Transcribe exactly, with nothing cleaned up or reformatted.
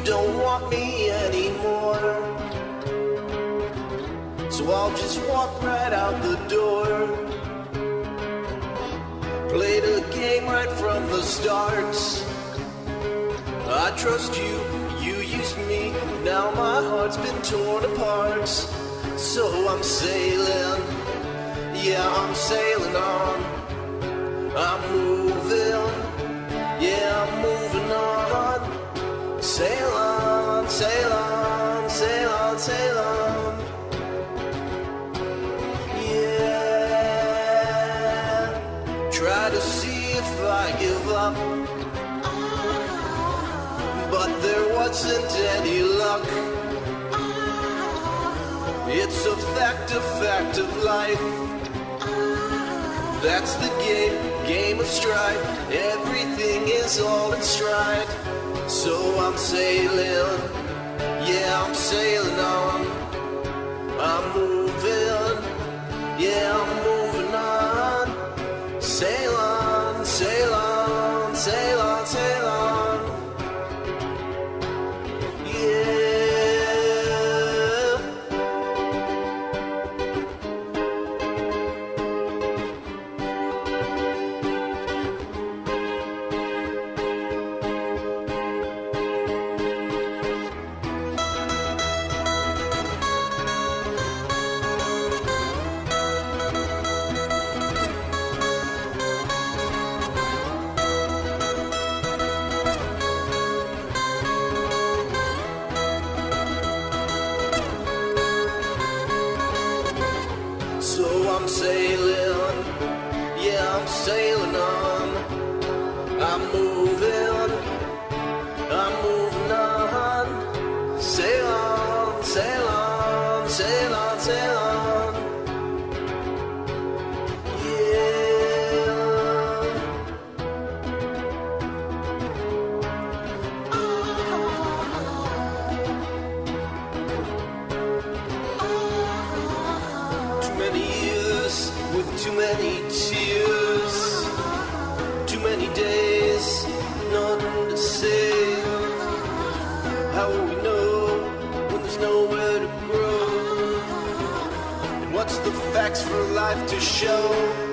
don't want me anymore. So I'll just walk right out the door. Played a game right from the start. I trust you, you used me. Now my heart's been torn apart. So I'm sailing, yeah, I'm sailing on. I'm moving, yeah, I'm moving on. Sail on, sail on, sail on, sail on. Yeah, try to see if I give up, but there wasn't any luck. It's a fact, a fact of life. That's the game, game of strife. Everything is all in stride. So I'm sailing, yeah, I'm sailing on. I'm moving, yeah, I'm moving on. Sail on, sail on, sail on, sail on. So I'm sailing, yeah, I'm sailing on. I'm moving, I'm moving on. Sail on, sail on, sail on, sail on. Yeah. Too many years with too many tears, too many days, nothing to say. How will we know when there's nowhere to grow? And what's the facts for life to show?